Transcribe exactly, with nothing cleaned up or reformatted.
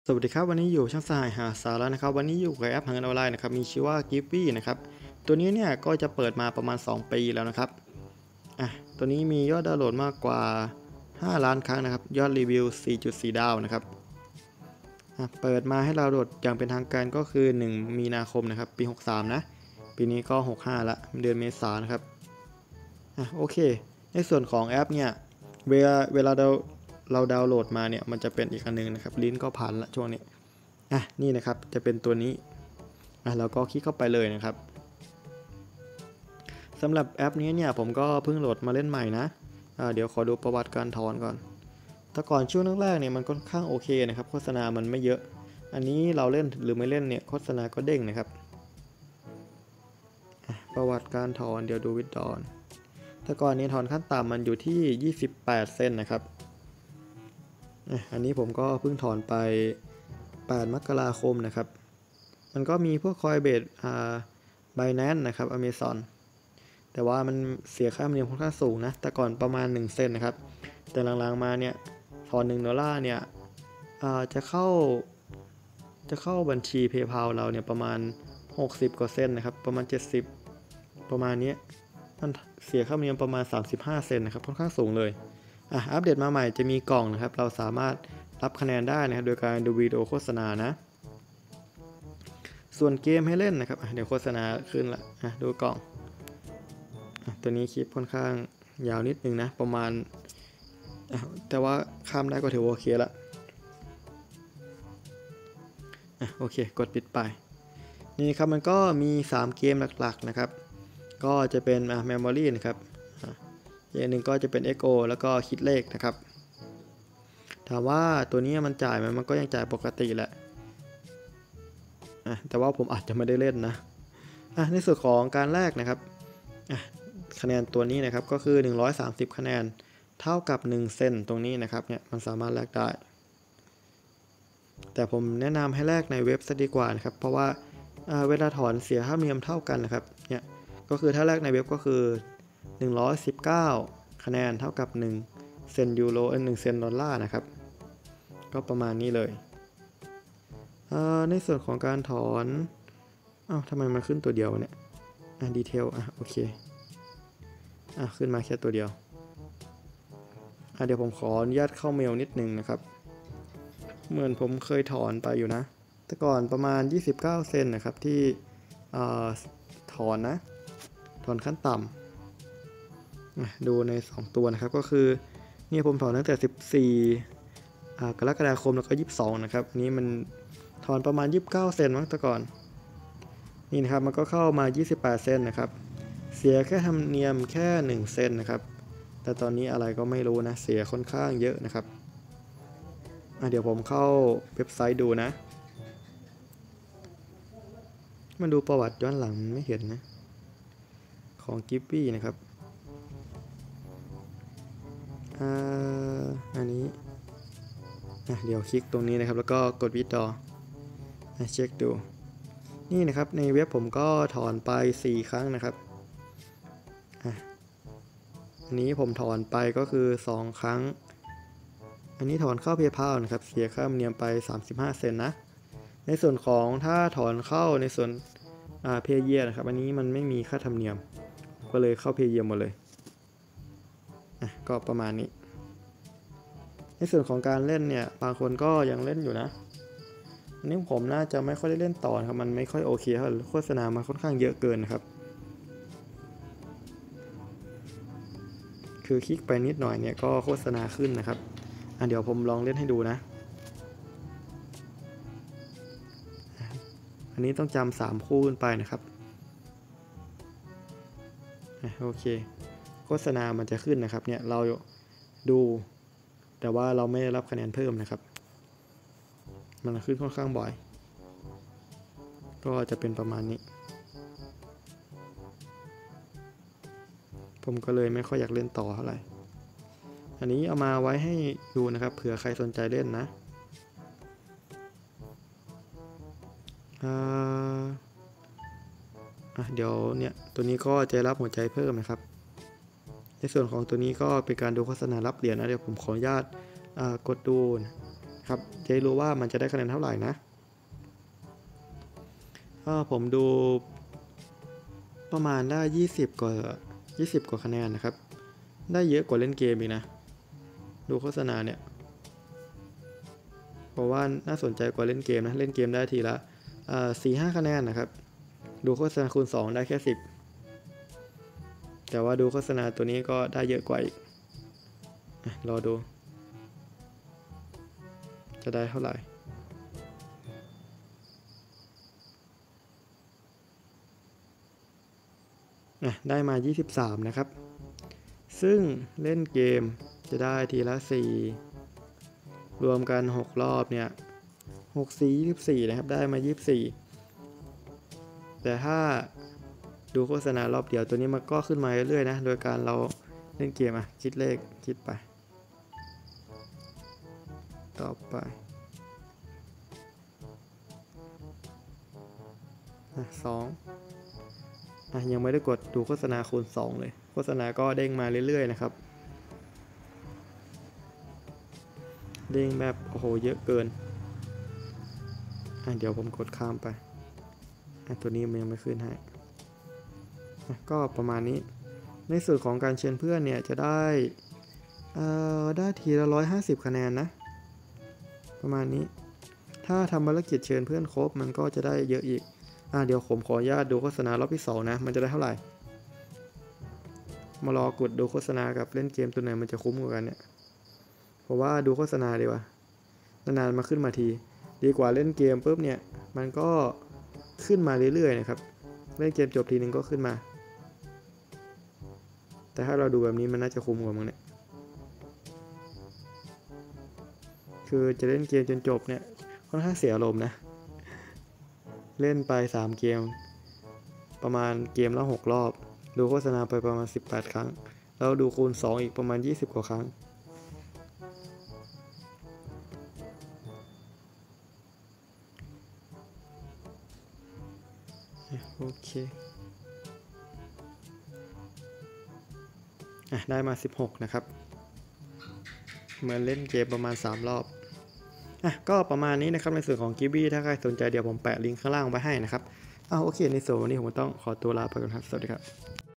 สวัสดีครับวันนี้อยู่ช่างสหายหาสาระนะครับวันนี้อยู่กับแอปหาเงินออนไลน์นะครับมีชื่อว่า Giphy นะครับตัวนี้เนี่ยก็จะเปิดมาประมาณสองปีแล้วนะครับอ่ะตัวนี้มียอดดาวน์โหลดมากกว่าห้าล้านครั้งนะครับยอดรีวิว สี่จุดสี่ ดาวนะครับอ่ะเปิดมาให้เราโหลดอย่างเป็นทางการก็คือหนึ่งมีนาคมนะครับปีหกสามนะปีนี้ก็หกห้าละเดือนเมษายนนะครับอ่ะโอเคในส่วนของแอปเนี่ยเวลาเวลาเราเราดาวน์โหลดมาเนี่ยมันจะเป็นอีกอันนึงนะครับลิ้นก็พันละช่วงนี้อ่ะนี่นะครับจะเป็นตัวนี้อ่ะเราก็คลิกเข้าไปเลยนะครับสำหรับแอปนี้เนี่ยผมก็เพิ่งโหลดมาเล่นใหม่นะอ่ะเดี๋ยวขอดูประวัติการถอนก่อนแต่ก่อนช่วงแรกๆเนี่ยมันค่อนข้างโอเคนะครับโฆษณามันไม่เยอะอันนี้เราเล่นหรือไม่เล่นเนี่ยโฆษณาก็เด้งนะครับประวัติการถอนเดี๋ยวดูวิดดอนแต่ก่อนนี้ถอนขั้นต่ำมันอยู่ที่ยี่สิบแปดเซนนะครับอันนี้ผมก็เพิ่งถอนไปแปดมกราคมนะครับมันก็มีพวกคอยเบสอ่า Binance นะครับ Amazon แต่ว่ามันเสียค่าธรรมเนียมค่อนข้างสูงนะแต่ก่อนประมาณหนึ่งเซนนะครับแต่หลังๆมาเนี่ยถอนหนึ่งดอลลาร์เนี่ยจะเข้าจะเข้าบัญชี PayPal เราเนี่ยประมาณหกสิบกว่าเซนนะครับประมาณเจ็ดสิบประมาณนี้มันเสียค่าธรรมเนียมประมาณสามสิบห้าเซนนะครับค่อนข้างสูงเลยอ่ะอัปเดตมาใหม่จะมีกล่องนะครับเราสามารถรับคะแนนได้นะครับโดยการดูวิดีโอโฆษณานะส่วนเกมให้เล่นนะครับเดี๋ยวโฆษณาขึ้นละดูกล่องตัวนี้คลิปค่อนข้างยาวนิดนึงนะประมาณแต่ว่าข้ามได้ก็ถือว่าโอเคละโอเคกดปิดไปนี่ครับมันก็มีสามเกมหลักๆนะครับก็จะเป็น Memory นะครับอย่างหนึ่งก็จะเป็น Echo แล้วก็คิดเลขนะครับถามว่าตัวนี้มันจ่ายไหมมันก็ยังจ่ายปกติแหละแต่ว่าผมอาจจะไม่ได้เล่นนะในส่วนของการแลกนะครับคะแนนตัวนี้นะครับก็คือหนึ่งร้อยสามสิบคะแนนเท่ากับหนึ่งเซนตรงนี้นะครับเนี่ยมันสามารถแลกได้แต่ผมแนะนำให้แลกในเว็บซะดีกว่านะครับเพราะว่าเวลาถอนเสียค่าธรรมเนียมเท่ากันนะครับเนี่ยก็คือถ้าแลกในเว็บก็คือหนึ่งร้อยสิบเก้าคะแนนเท่ากับหนึ่งเซนยูโรเออหนึ่งเซนดอลลาร์นะครับก็ประมาณนี้เลยในส่วนของการถอนอ้าวทำไมมันขึ้นตัวเดียวเนี่ยอ่ะดีเทลอ่ะโอเคอ่ะขึ้นมาแค่ตัวเดียวอ่ะเดี๋ยวผมขออนุญาตเข้าเมลนิดนึงนะครับเหมือนผมเคยถอนไปอยู่นะแต่ก่อนประมาณยี่สิบเก้าเซนนะครับที่ถอนนะถอนขั้นต่ำดูในสองตัวนะครับก็คือนี่ผมถอนตั้งแต่สิบสี่กรกฎาคมแล้วก็ยี่สิบสองนะครับนี้มันถอนประมาณยี่สิบเก้าเซนมั้งแต่ก่อนนี่นะครับมันก็เข้ามายี่สิบแปดเซนนะครับเสียแค่ธรรมเนียมแค่หนึ่งเซนนะครับแต่ตอนนี้อะไรก็ไม่รู้นะเสียค่อนข้างเยอะนะครับเดี๋ยวผมเข้าเว็บไซต์ดูนะมาดูประวัติย้อนหลังไม่เห็นนะของ Giphy นะครับอ่าอันนี้เดี๋ยวคลิกตรงนี้นะครับแล้วก็กดวิดดอเช็คดูนี่นะครับในเว็บผมก็ถอนไปสี่ครั้งนะครับอันนี้ผมถอนไปก็คือสองครั้งอันนี้ถอนเข้า PayPal นะครับเสียค่าธรรมเนียมไปสามสิบห้าเซนนะในส่วนของถ้าถอนเข้าในส่วนอ่า Payeer นะครับอันนี้มันไม่มีค่าธรรมเนียมก็เลยเข้า Payeer หมดเลยอ่ะก็ประมาณนี้ในส่วนของการเล่นเนี่ยบางคนก็ยังเล่นอยู่นะอันนี้ผมน่าจะไม่ค่อยได้เล่นต่อครับมันไม่ค่อยโอเคเท่าไหร่โฆษณามาค่อนข้างเยอะเกินนะครับคือคลิกไปนิดหน่อยเนี่ยก็โฆษณาขึ้นนะครับอ่ะเดี๋ยวผมลองเล่นให้ดูนะอันนี้ต้องจำสามคู่ขึ้นไปนะครับโอเคโฆษณามันจะขึ้นนะครับเนี่ยเราดูแต่ว่าเราไม่ได้รับคะแนนเพิ่มนะครับมันขึ้นค่อนข้างบ่อยก็จะเป็นประมาณนี้ผมก็เลยไม่ค่อยอยากเล่นต่อเท่าไหร่อันนี้เอามาไว้ให้ดูนะครับเผื่อใครสนใจเล่นนะเดี๋ยวเนี่ยตัวนี้ก็จะรับหัวใจเพิ่มนะครับในส่วนของตัวนี้ก็เป็นการดูโฆษณารับเหรียญนะเดี๋ยวผมขออนุญาตกดดูคครับจะได้รู้ว่ามันจะได้คะแนนเท่าไหร่นะก็ผมดูประมาณได้ยี่สิบกว่ายี่สิบกว่าคะแนนนะครับได้เยอะกว่าเล่นเกมอีกนะดูโฆษณาเนี่ยเพราะว่าน่าสนใจกว่าเล่นเกมนะเล่นเกมได้ทีละสี่ห้าคะแนนนะครับดูโฆษณาคูณสองได้แค่สิบแต่ว่าดูโฆษณาตัวนี้ก็ได้เยอะกว่าอีกรอดูจะได้เท่าไหร่ได้มายี่สิบสามนะครับซึ่งเล่นเกมจะได้ทีละสี่รวมกันหกรอบเนี่ยหก สี่ ยี่สิบสี่นะครับได้มายี่สิบสี่แต่ถ้าดูโฆษณารอบเดียวตัวนี้มันก็ขึ้นมาเรื่อยๆนะโดยการเราเล่นเกมอ่ะคิดเลขคิดไปต่อไปสองอ่ะยังไม่ได้กดดูโฆษณาคูณสองเลยโฆษณาก็เด้งมาเรื่อยๆนะครับเด้งแบบโอ้โหเยอะเกินอ่ะเดี๋ยวผมกดข้ามไปอ่ะตัวนี้มันยังไม่ขึ้นให้อ่ะก็ประมาณนี้ในส่วนของการเชิญเพื่อนเนี่ยจะได้เอ่อได้ทีละร้อยห้าสิบคะแนนนะประมาณนี้ถ้าทำภารกิจเชิญเพื่อนครบมันก็จะได้เยอะอีกอ่ะเดี๋ยวผมขออนุญาตดูโฆษณารอบที่สองนะมันจะได้เท่าไหร่มารอกดดูโฆษณากับเล่นเกมตัวไหนมันจะคุ้มกว่ากันเนี่ยเพราะว่าดูโฆษณาดีกว่านานๆมาขึ้นมาทีดีกว่าเล่นเกมปุ๊บเนี่ยมันก็ขึ้นมาเรื่อยๆนะครับเล่นเกมจบทีนึงก็ขึ้นมาแต่ถ้าเราดูแบบนี้มันน่าจะคุ้มกว่ามั้งเนี่ยคือจะเล่นเกมจนจบเนี่ยค่อนข้างเสียอารมณ์นะเล่นไปสามเกมประมาณเกมละหกรอบดูโฆษณาไปประมาณสิบแปดครั้งแล้วดูคูณสองอีกประมาณยี่สิบกว่าครั้งโอเคอ่ะได้มาสิบหกนะครับเหมือนเล่นเกมประมาณสามรอบอ่ะก็ประมาณนี้นะครับในส่วนของกิบี้ถ้าใครสนใจเดี๋ยวผมแปะลิงก์ข้างล่างไว้ให้นะครับอ้าวโอเคในส่วนวันนี้ผมต้องขอตัวลาไปก่อนครับสวัสดีครับ